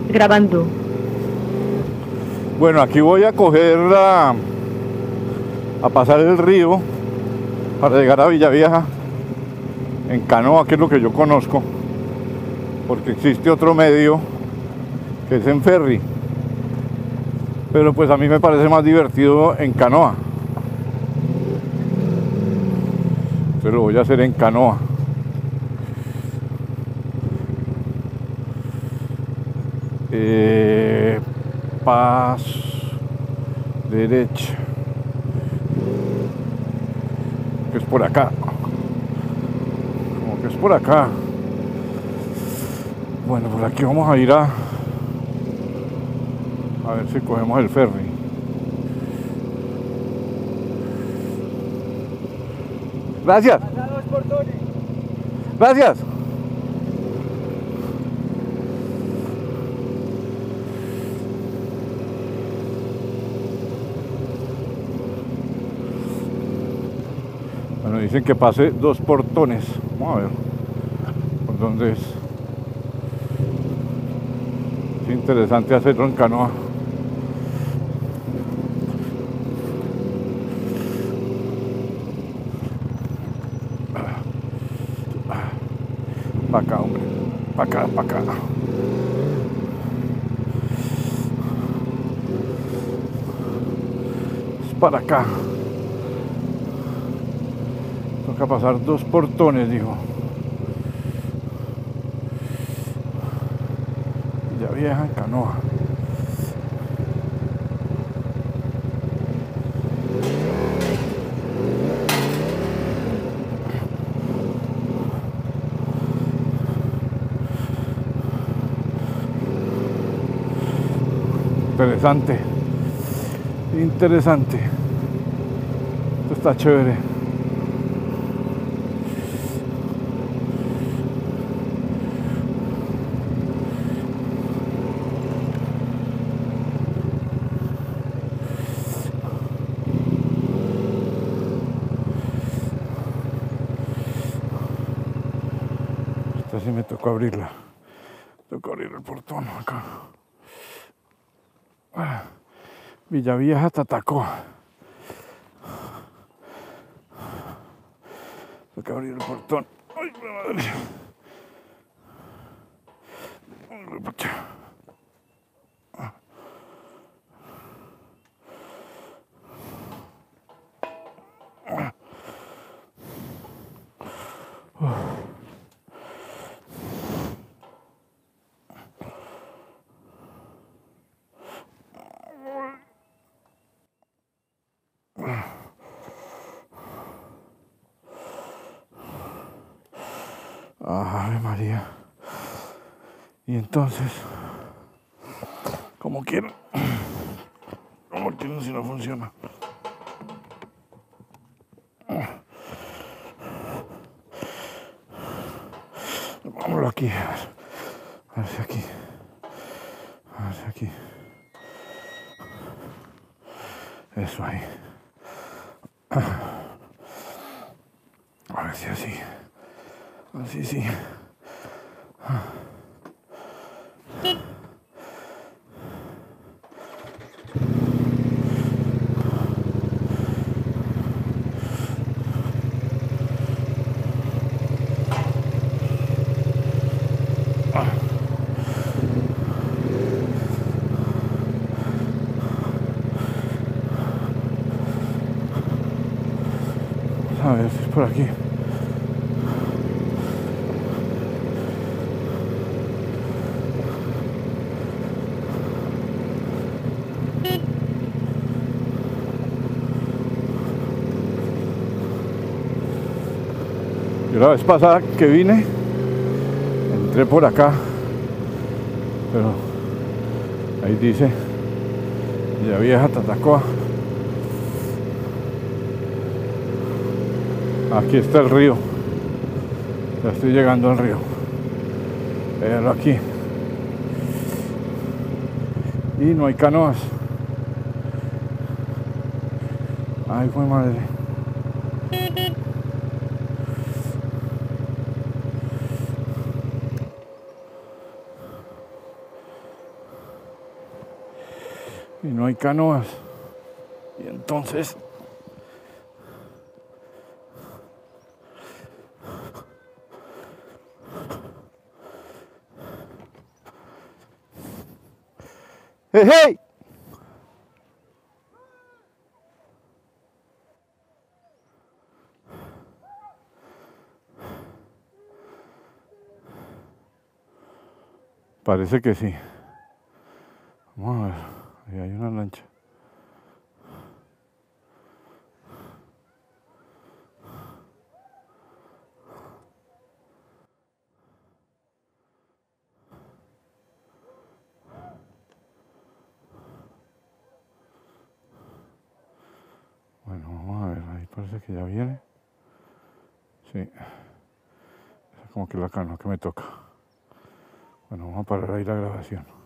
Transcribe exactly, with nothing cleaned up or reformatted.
Grabando. Bueno, aquí voy a coger la, a pasar el río para llegar a Villavieja en canoa, que es lo que yo conozco, porque existe otro medio que es en ferry, pero pues a mí me parece más divertido en canoa. Entonces lo voy a hacer en canoa. Eh, paz derecha, que es por acá, como que es por acá. Bueno, por aquí vamos a ir a a ver si cogemos el ferry. Gracias. Gracias. Bueno, dicen que pase dos portones. Vamos a ver por dónde es. Es interesante hacerlo en canoa. Para acá, hombre. Para acá, para acá. Es para acá. Toca pasar dos portones, dijo. Villavieja en canoa. Interesante. Interesante. Esto está chévere. Esta sí me tocó abrirla. Tocó abrir el portón acá. Villavieja, Tatacoa. Toca abrir el portón. ¡Ay, madre! ¡Ay, pacha! Ave María. Y entonces, como quieren, como quieren si no funciona. Vámonos aquí, a ver, a ver si aquí, a ver si aquí. Eso ahí. A ver si así. Así sí. A ver si es por aquí. Yo la vez pasada que vine, entré por acá, pero ahí dice Villavieja, Tatacoa. Aquí está el río. Ya estoy llegando al río. Véanlo aquí. Y no hay canoas. Ay, fue madre. y no hay canoas. Y entonces ¡hey, hey! Parece que sí. Vamos a ver, ahí hay una lancha. Bueno, vamos a ver, ahí parece que ya viene. Sí. Es como que la canoa que me toca. Bueno, vamos a parar ahí la grabación.